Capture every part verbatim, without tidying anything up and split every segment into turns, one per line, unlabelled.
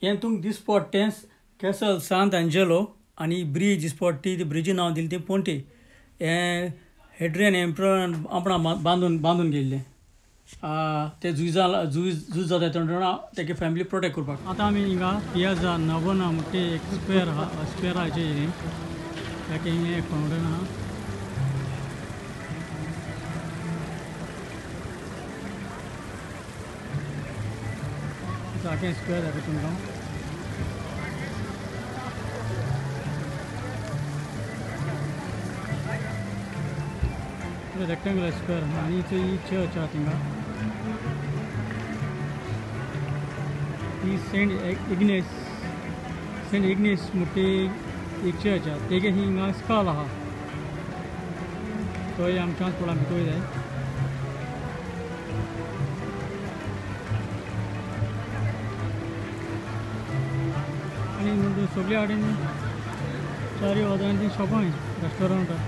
Yentung this spot tense Castel Sant'Angelo आणि bridge spot ती bridge नाव दिली ते Ponte हेड्रियन एम्परर आपण बांधून बांधून गेले ते जुजाला जुज जुज जाता तेन्ना तेगे फॅमिली प्रोटेक्ट करपाक आतां आमी हिंगा पियाझा नवोना म्हणटा एक स्क्वेअर आहा स्क्वेअराचे ताका हिंगा एक फावंटन आहा जागे स्क्वेअर दाखयता तुमकां rectangular square आणि इथे ही चर्च आहे तिंगा ही सेंट इग्नेस सेंट इग्नेस मोठी एक चर्च आहे तेगे हिंगा स्कॉल आहा तो आमच्या थोडा भितर जाय आणि सगळ्या वाटेन चारी वाजांनी शॉपां रेस्टॉरंट आहे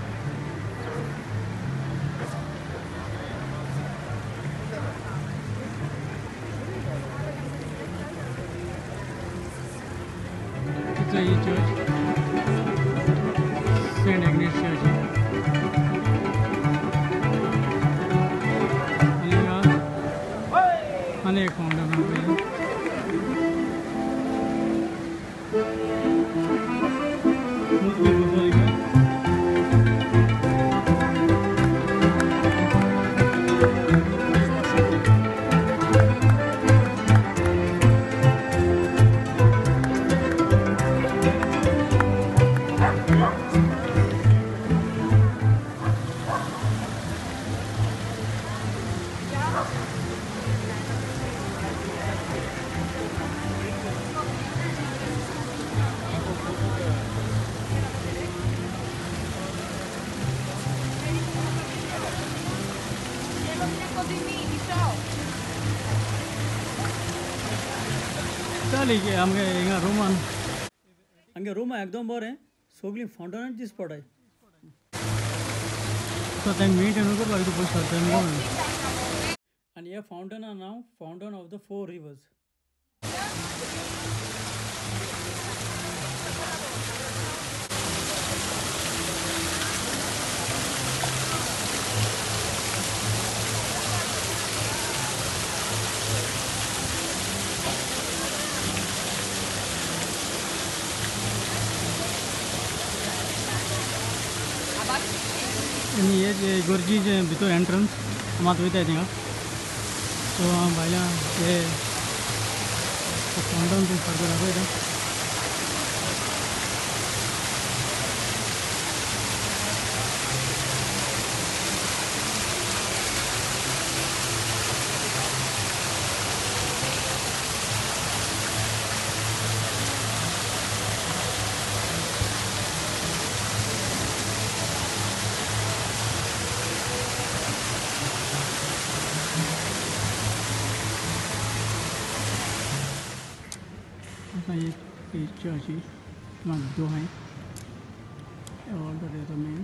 ये चर्च सेंट एग्नेस चर्च अनेक फाउंडन चालेल आमगे हिंगा रोमान आमगे रोमा एकदम बरें सगळीं फावंटनाची स्पॉट आहे सो ते मेंटेन करपाक लागता पयस पडटा आनी ह्या फावंटना नांव fountain of the four rivers आणि हे जे गर्जीचे भितर एंट्रन्स मात वयता थिंगा सो भायल्या हे फावंटन तूं सारको दाखयता ये चर्च है दो हैं और तो मेन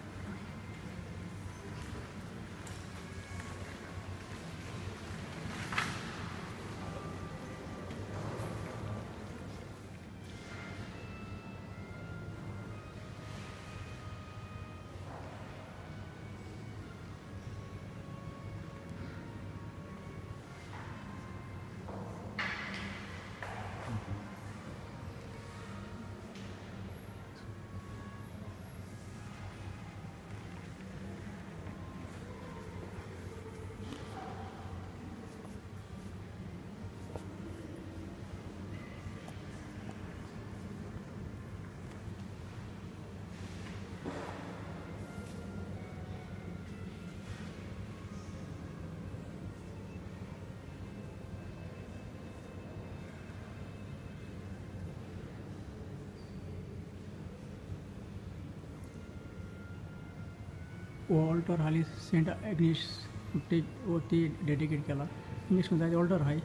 ऑल्टर हाली सेंट एग्नेस ती डेडिकेट केला इंग्लिश मध्ये ऑल्टर हाय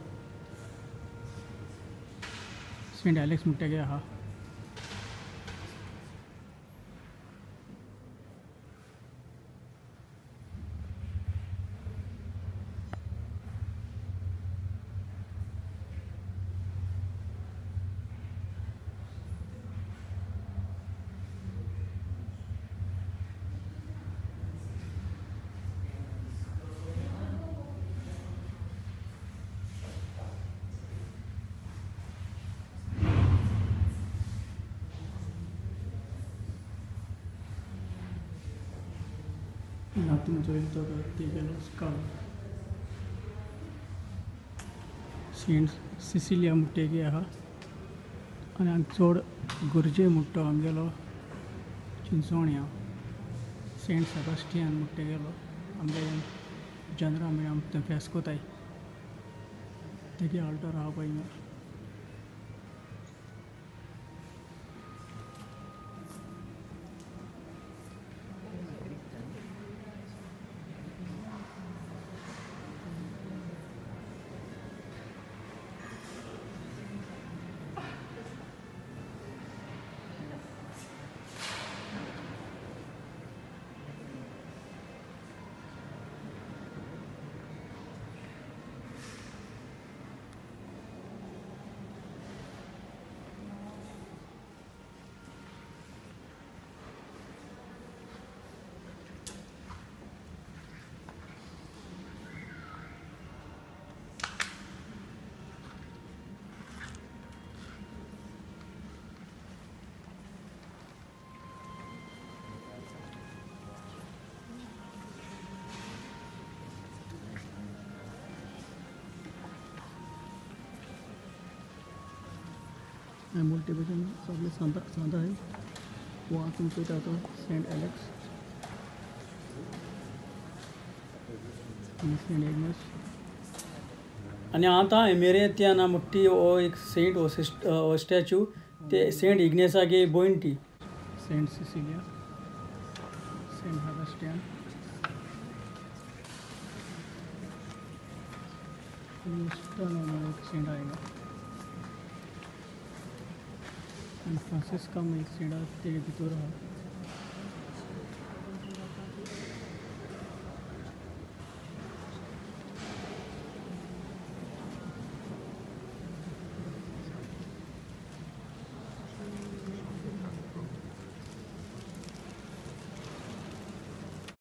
सेंट एलेक्स म्हणटा गे आहा तुम जो तो करती गेलो स्काल सेंट सिसिलिया मुट्टे गया हा आणि हांगा चड गुरजे मुट्टो आमगेलो चिंचोण्या सेंट सेबास्टियन मुट्टे गेलो आमगे जनरा म्हणजे आम थंय फेस्त कोताय तेगे आल्टर आहा पळय हिंगा मल्टीप्लिकेशन सगळे सांता सांता आहे वहाँ तुम चलता तो सेंट एलेक्स सेंट एग्नेस आणि आता मेरे त्याना मोठी ओ एक सेंट ओ स्टॅच्यू ते सेंट इग्नेसागे बोइंटी सेंट सिसिलिया सेंट सेबास्टियन एक सेंट आएगा फ्रांसिस्का में एक सेंट तेरे भितर